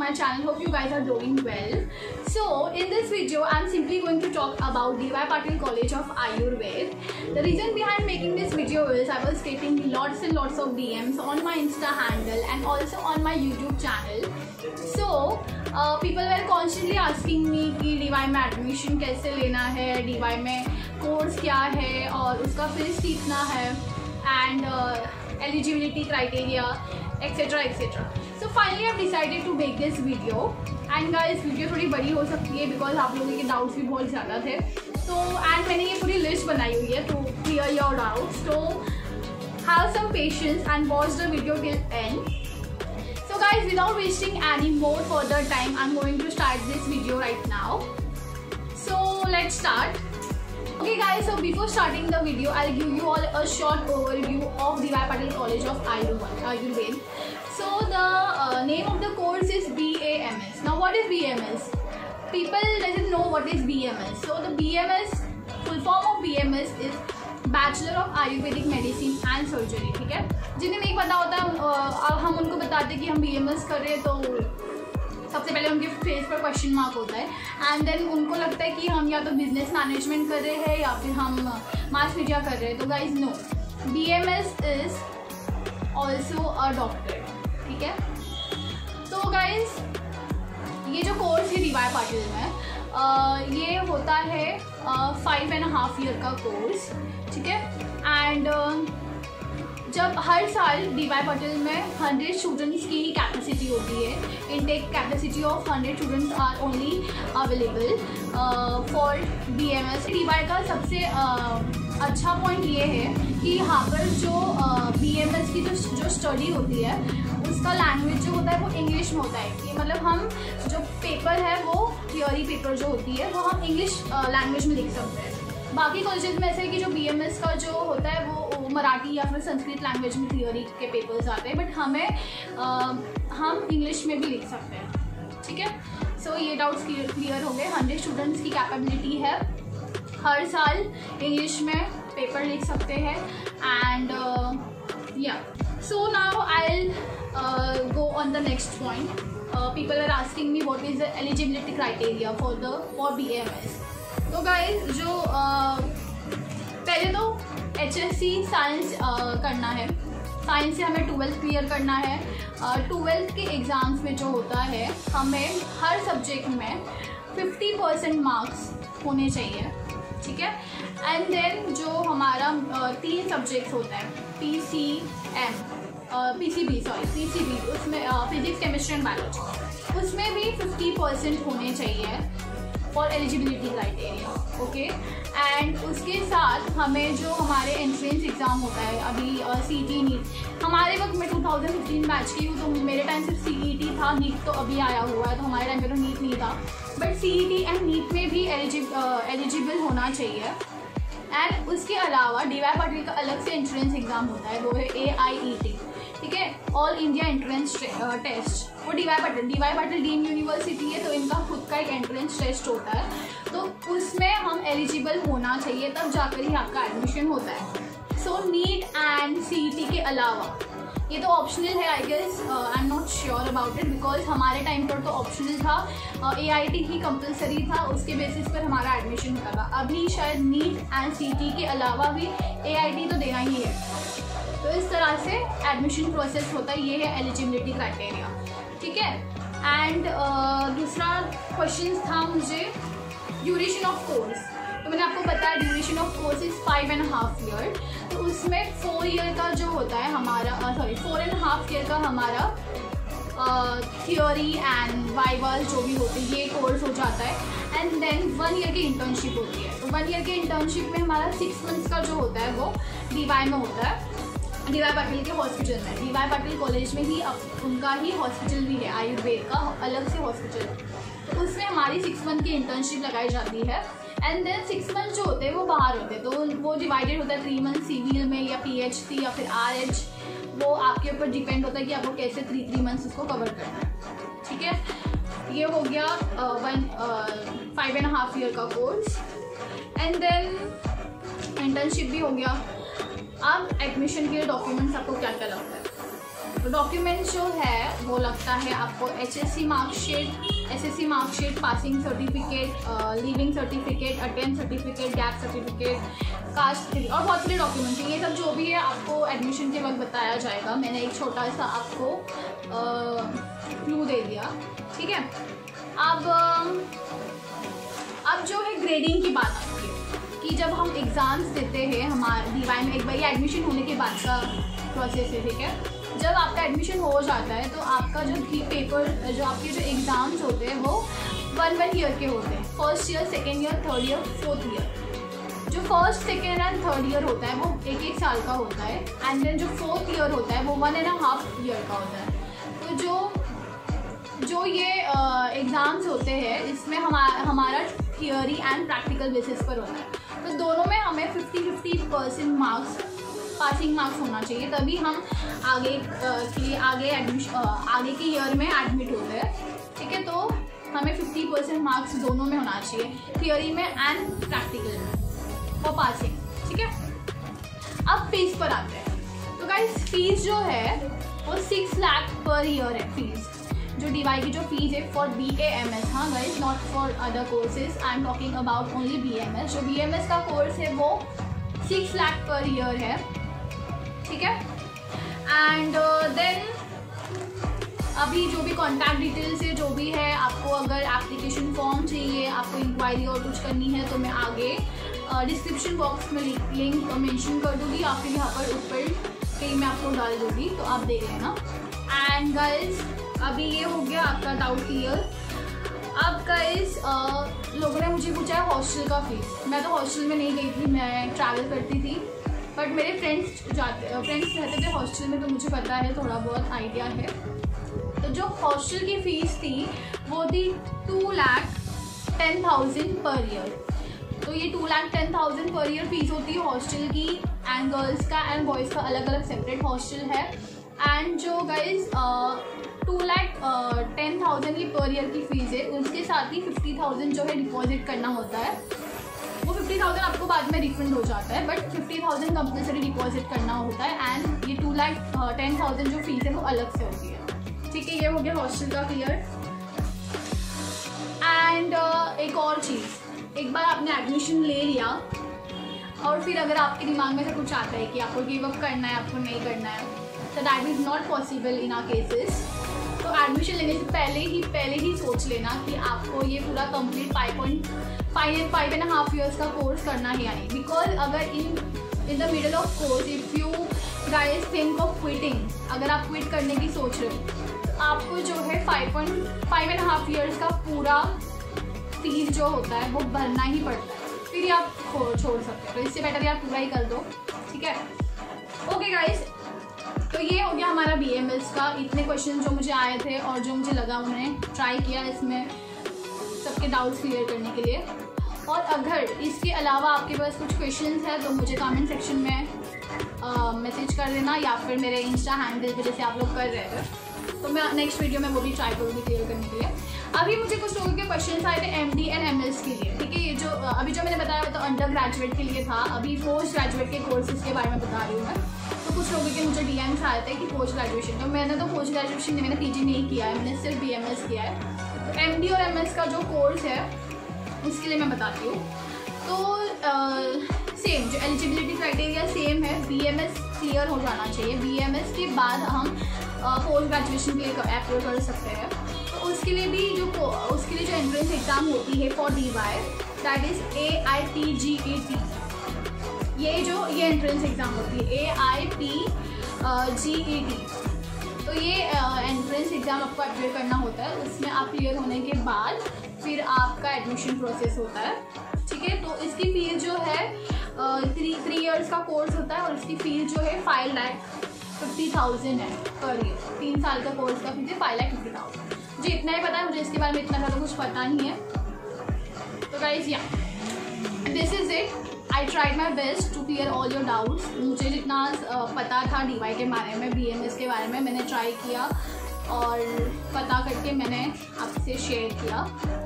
my channel. Hope you guys are doing well. So in this video I'm simply going to talk about DY Patil College of Ayurved. The reason behind making this video is I was getting lots and lots of DMs on my Insta handle and also on my YouTube channel. So people were constantly asking me कि DY में admission कैसे लेना है, DY में course क्या है और उसका fees कितना है and eligibility criteria etc etc. So finally I've decided to make this video and guys video थोड़ी बड़ी हो सकती है बिकॉज आप लोगों के डाउट्स भी बहुत ज़्यादा थे. तो एंड मैंने ये पूरी लिस्ट बनाई हुई है to clear your doubts. So have some patience and watch the video till end. So guys, without wasting any more further time, I'm going to start this video right now. So let's start. Okay guys, so before starting the video, I'll give you all a short overview of DY Patil College of Ayurved. So the name of the course is BAMS. Now what is BAMS? People doesn't know what is BAMS. So the BAMS, full form of BAMS is Bachelor of Ayurvedic Medicine and Surgery. ठीक है, जिन्हें नहीं पता होता हम उनको बताते हैं कि हम BAMS कर रहे हैं तो सबसे पहले उनके फेस पर क्वेश्चन मार्क होता है एंड देन उनको लगता है कि हम या तो बिजनेस मैनेजमेंट कर रहे हैं या फिर हम मास मीडिया कर रहे हैं. तो guys no, BAMS is also a doctor. ठीक है, तो गाइज ये जो कोर्स है DY पाटिल में ये होता है 5.5 ईयर का कोर्स. ठीक है, एंड जब हर साल DY पाटिल में 100 स्टूडेंट्स की ही कैपेसिटी होती है. Intake capacity of 100 students are only available for BAMS. DY का सबसे अच्छा पॉइंट ये है कि यहाँ पर जो BAMS की जो स्टडी होती है उसका लैंग्वेज जो होता है वो इंग्लिश में होता है. कि मतलब हम जो पेपर है वो थियोरी पेपर जो होती है वो हम इंग्लिश लैंग्वेज में लिख सकते हैं. बाकी कॉलेजेस में ऐसे है कि जो BAMS का जो होता है वो मराठी या फिर संस्कृत लैंग्वेज में थियोरी के पेपर्स आते हैं, बट हमें हम इंग्लिश में भी लिख सकते हैं. ठीक है, सो ये डाउट्स क्लियर हो गए. 100 स्टूडेंट्स की कैपेबिलिटी है, हर साल इंग्लिश में पेपर लिख सकते हैं and yeah. So now I go on the next point. People are asking me what is the eligibility criteria for BAMS. तो गाइज जो पहले तो HSC साइंस करना है. साइंस से हमें 12th क्लियर करना है. 12th के एग्ज़ाम्स में जो होता है हमें हर सब्जेक्ट में 50% मार्क्स होने चाहिए. ठीक है, एंड देन जो हमारा 3 सब्जेक्ट्स होता है PCB, उसमें फिजिक्स केमिस्ट्री एंड बायोलॉजी, उसमें भी 50% होने चाहिए for eligibility criteria. Okay, and उसके साथ हमें जो हमारे एंट्रेंस एग्ज़ाम होता है अभी CET नीट, हमारे वक्त में 2015 बैच की हूँ तो मेरे टाइम सिर्फ CET था. नीट तो अभी आया हुआ है तो हमारे टाइम पे तो नीट नहीं था, बट CET एंड नीट में भी एलिजिबल होना चाहिए. एंड उसके अलावा DY पाटिल का अलग से एंट्रेंस एग्ज़ाम होता है, वो है AIET. ठीक है, ऑल इंडिया एंट्रेंस टेस्ट. वो DY पाटिल डीम्ड यूनिवर्सिटी है तो इनका खुद का एक एंट्रेंस टेस्ट होता है, तो उसमें हम एलिजिबल होना चाहिए तब जाकर ही आपका एडमिशन होता है. सो नीट एंड CET के अलावा ये तो ऑप्शनल है. I guess I am not sure about it because हमारे टाइम पर तो ऑप्शनल था. AIT ही कंपलसरी था, उसके बेसिस पर हमारा एडमिशन होता था. अभी शायद नीट एंड CET के अलावा भी AIT तो देना ही है. तो इस तरह से एडमिशन प्रोसेस होता है. ये है एलिजिबिलिटी क्राइटेरिया. ठीक है, एंड दूसरा क्वेश्चन था मुझे ड्यूरेशन ऑफ कोर्स. तो मैंने आपको बताया duration of course is 5.5 year. तो उसमें 4 ईयर का जो होता है हमारा 4.5 ईयर का हमारा थियोरी एंड वाइवा जो भी होते हैं ये कोर्स हो जाता है. एंड देन 1 ईयर की इंटर्नशिप होती है. तो 1 ईयर की इंटर्नशिप में हमारा 6 मंथ्स का जो होता है वो DY में होता है, DY पाटिल के हॉस्पिटल में. DY पाटिल कॉलेज में ही उनका ही हॉस्पिटल भी है, आयुर्वेद का अलग से हॉस्पिटल. तो उसमें हमारी 6 मंथ की इंटर्नशिप लगाई जाती है. एंड देन 6 मंथ जो होते हैं वो बाहर होते हैं, तो वो डिवाइडेड होता है 3 मंथ सिविल में या PhD या फिर RH. वो आपके ऊपर डिपेंड होता है कि आपको कैसे 3 मंथ्स उसको कवर करना है. ठीक है, ये हो गया 5.5 ईयर का कोर्स. एंड देन इंटर्नशिप भी हो गया. अब एडमिशन के लिए डॉक्यूमेंट्स आपको क्या क्या लगता है. तो डॉक्यूमेंट्स जो है वो लगता है आपको HSC marksheet, SSC marksheet, passing certificate, leaving certificate, attempt certificate, gap certificate, caste certificate और बहुत सारे डॉक्यूमेंट्स हैं। ये सब जो भी है आपको एडमिशन के वक्त बताया जाएगा। मैंने एक छोटा सा आपको क्लू दे दिया, ठीक है। अब जो है ग्रेडिंग की बात आती है कि जब हम एग्ज़ाम्स देते हैं हमारे DY में, एक बार ये एडमिशन होने के बाद का प्रोसेस है, ठीक है। जब आपका एडमिशन हो जाता है तो आपका जो पेपर, जो आपके जो एग्ज़ाम्स होते हैं वो 1 ईयर के होते हैं। First year, second year, third year, fourth year. जो first, second and third year होता है वो 1-1 साल का होता है, एंड देन जो फोर्थ ईयर होता है वो 1.5 ईयर का होता है। तो जो ये एग्ज़ाम्स होते हैं इसमें हमारा थियोरी एंड प्रैक्टिकल बेसिस पर होता है। तो दोनों में हमें 50-50% मार्क्स, पासिंग मार्क्स होना चाहिए, तभी हम आगे के लिए आगे के ईयर में एडमिट होते हैं, ठीक है। तो हमें 50% मार्क्स दोनों में होना चाहिए, थियोरी में एंड प्रैक्टिकल में, फॉर पासिंग, ठीक है। अब फीस पर आते हैं। तो गाइस फीस जो है वो 6 लाख पर ईयर है फीस, जो DY की जो फीस है फॉर BAMS। हाँ guys, not for other courses, I am talking about only BAMS। जो BAMS का कोर्स है वो 6 लाख पर ईयर है, ठीक है। एंड देन अभी जो भी कॉन्टैक्ट डिटेल्स है, जो भी है, आपको अगर एप्लीकेशन फॉर्म चाहिए, आपको इंक्वायरी और कुछ करनी है तो मैं आगे डिस्क्रिप्शन बॉक्स में लिंक मेंशन कर दूँगी, या फिर यहाँ पर ऊपर कहीं मैं आपको डाल दूँगी, तो आप देख लेना। एंड गाइस अभी ये हो गया आपका डाउट क्लियर। अब गाइस लोगों ने मुझे पूछा है हॉस्टल का फीस। मैं तो हॉस्टल में नहीं गई थी, मैं ट्रैवल करती थी, बट मेरे फ्रेंड्स रहते थे हॉस्टल में, तो मुझे पता है, थोड़ा बहुत आइडिया है। तो जो हॉस्टल की फ़ीस थी वो थी 2,10,000 पर ईयर। तो ये 2,10,000 पर ईयर फीस होती है हॉस्टल की, एंड गर्ल्स का एंड बॉयज़ का अलग अलग सेपरेट हॉस्टल है। एंड जो गाइज 2,10,000 की पर ईयर की फ़ीस है, उसके साथ ही 50,000 जो है डिपॉजिट करना होता है। वो 50,000 आपको बाद में रिफंड हो जाता है, बट 50,000 कंपल्सरी डिपॉजिट करना होता है। एंड ये 2,10,000 जो फीस है वो अलग से होती है, ठीक है। ये हो गया हॉस्टल का क्लियर। एंड एक और चीज़, एक बार आपने एडमिशन ले लिया और फिर अगर आपके दिमाग में से कुछ आता है कि आपको गिव अप करना है, आपको नहीं करना है, तो that is not possible in our cases. तो एडमिशन लेने से पहले ही सोच लेना कि आपको ये पूरा कंप्लीट 5.5 ईयर्स का कोर्स करना है या नहीं। बिकॉज अगर in the middle of course if you guys think of quitting, अगर आप क्विट करने की सोच रहे हो, तो आपको जो है 5.5 ईयर्स का पूरा फीस जो होता है वो भरना ही पड़ता है, फिर ही आप छोड़ सकते हो। तो इससे बेटर यार पूरा ही कर दो, ठीक है। ओके गाइज, तो ये हो गया हमारा BAMS का। इतने क्वेश्चन जो मुझे आए थे और जो मुझे लगा उन्होंने ट्राई किया इसमें सबके डाउट्स क्लियर करने के लिए। और अगर इसके अलावा आपके पास कुछ क्वेश्चंस हैं तो मुझे कमेंट सेक्शन में मैसेज कर देना, या फिर मेरे इंस्टा हैंडल पे जैसे आप लोग कर रहे थे, तो मैं नेक्स्ट वीडियो में वो भी ट्राई करूँगी क्लियर करने के लिए। अभी मुझे कुछ लोगों के क्वेश्चन आए थे MD एंड MS के लिए, ठीक है। ये जो अभी जो मैंने बताया वो तो अंडर ग्रेजुएट के लिए था, अभी पोस्ट ग्रेजुएट के कोर्सेज के बारे में बता रही हूँ मैं। तो कुछ लोगों के मुझे DMs आए थे कि पोस्ट ग्रेजुएशन, तो मैंने तो पोस्ट ग्रेजुएशन नहीं, मैंने PG नहीं किया है, मैंने सिर्फ BMS किया है। तो MD और MS का जो कोर्स है उसके लिए मैं बताती हूँ। तो सेम जो एलिजिबिलिटी क्राइटेरिया सेम है, BMS क्लियर हो जाना चाहिए। BMS के बाद हम पोस्ट ग्रेजुएशन के लिए अप्लाई कर सकते हैं। तो उसके लिए जो एंट्रेंस एग्ज़ाम होती है फॉर DY, दैट इज़ AIPGET। ये एंट्रेंस एग्ज़ाम होती है AIPGET। तो ये एंट्रेंस एग्ज़ाम आपको अप्लाई करना होता है। उसमें आप क्लियर होने के बाद फिर आपका एडमिशन प्रोसेस होता है, ठीक है। तो इसकी फीस जो है 3 ईयर्स का कोर्स होता है, और इसकी फीस जो है 5,50,000 है पर ईयर। 3 साल का कोर्स का फीस है 5,50,000। मुझे इतना ही पता है, मुझे इसके बारे में इतना ज़्यादा कुछ पता नहीं है। तो guys yeah this is it. I tried my best to clear all your doubts. मुझे जितना पता था DY के बारे में, BMS के बारे में, मैंने ट्राई किया और पता करके मैंने आपसे शेयर किया।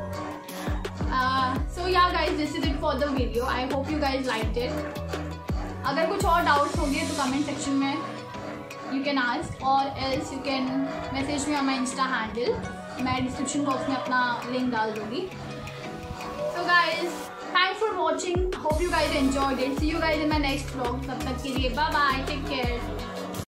So yeah guys, this is it for the video. I hope you guys liked it. अगर कुछ और डाउट्स होंगे तो कमेंट सेक्शन में you you can ask, or else you can message me on my Insta handle. मैं description box में अपना link डाल दूँगी. So guys, thanks for watching. Hope you guys enjoyed it. See you guys in my next vlog. तब तक के लिए bye bye. Take care.